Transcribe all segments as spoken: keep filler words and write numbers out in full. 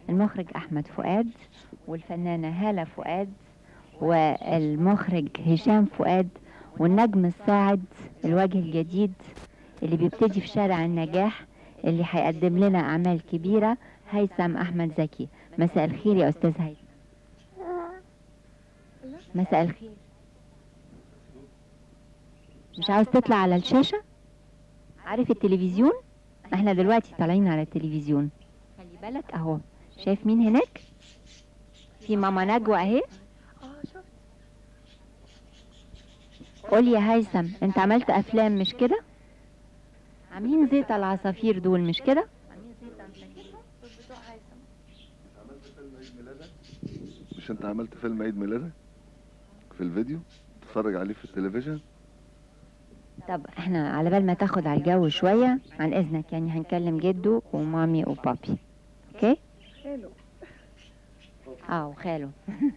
المخرج أحمد فؤاد، والفنانة هالة فؤاد، والمخرج هشام فؤاد، والنجم الصاعد الوجه الجديد اللي بيبتدي في شارع النجاح، اللي هيقدم لنا أعمال كبيرة، هيثم أحمد زكي. مساء الخير يا أستاذ هيثم. مساء الخير. مش عاوز تطلع على الشاشة؟ عارف التلفزيون؟ احنا دلوقتي طالعين على التلفزيون. خلي بالك اهو، شايف مين هناك؟ في ماما نجوى اهي. قول يا هيثم، انت عملت افلام مش كده؟ عاملين زيت العصافير دول مش كده؟ مش انت عملت فيلم عيد ميلادك في الفيديو تتفرج عليه في التلفزيون؟ طب احنا على بال ما تاخد على الجو شوية، عن اذنك يعني هنكلم جدو ومامي وبابي. اوكي؟ خاله. اه وخاله.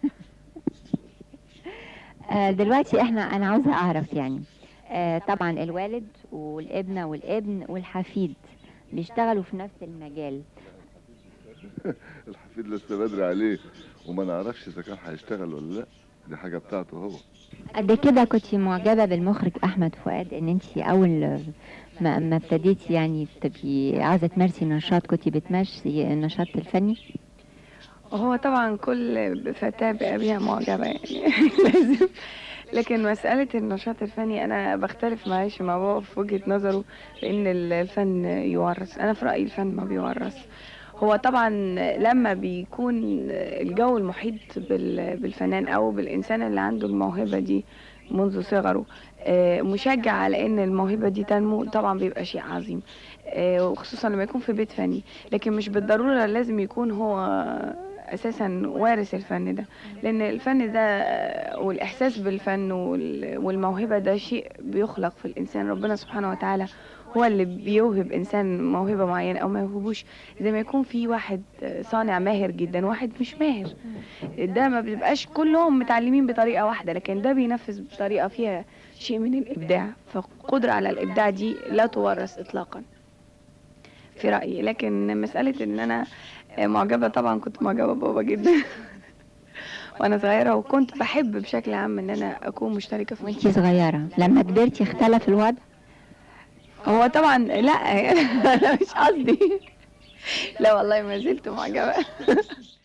آه دلوقتي احنا انا عاوزة اعرف يعني آه طبعا الوالد والابنة والابن والحفيد بيشتغلوا في نفس المجال. الحفيد لسه بدري عليه وما نعرفش اذا كان هيشتغل ولا لا، دي حاجه بتاعته هو. قد كده كنت معجبة بالمخرج أحمد فؤاد إن أنت أول ما ما ابتديتي يعني تبقي عايزة تمارسي نشاط كنت بتمارسي النشاط الفني؟ هو طبعا كل فتاة بقى بيها معجبة يعني لازم. لكن مسألة النشاط الفني أنا بختلف معاش مع بابا في وجهة نظره، لأن الفن يورث. أنا في رأيي الفن ما بيورث. هو طبعا لما بيكون الجو المحيط بالفنان أو بالإنسان اللي عنده الموهبة دي منذ صغره مشجع على ان الموهبة دي تنمو، طبعا بيبقى شيء عظيم، وخصوصا لما يكون في بيت فني. لكن مش بالضرورة لازم يكون هو اساسا وارث الفن ده، لان الفن ده والاحساس بالفن والموهبة ده شيء بيخلق في الانسان. ربنا سبحانه وتعالى هو اللي بيوهب انسان موهبة معينة او ما يوهبوش. زي ما يكون في واحد صانع ماهر جدا واحد مش ماهر، ده ما بيبقاش كلهم متعلمين بطريقة واحدة، لكن ده بينفذ بطريقة فيها شيء من الابداع. فالقدرة على الابداع دي لا تورث اطلاقا في رأيي. لكن مسألة ان انا معجبة، طبعا كنت معجبة بابا جدا وانا صغيرة، وكنت بحب بشكل عام ان انا اكون مشتركة في. وانتي صغيرة لما كبرتي اختلف الوضع؟ هو طبعا لا انا مش قصدي. لا والله ما زلت معجبة.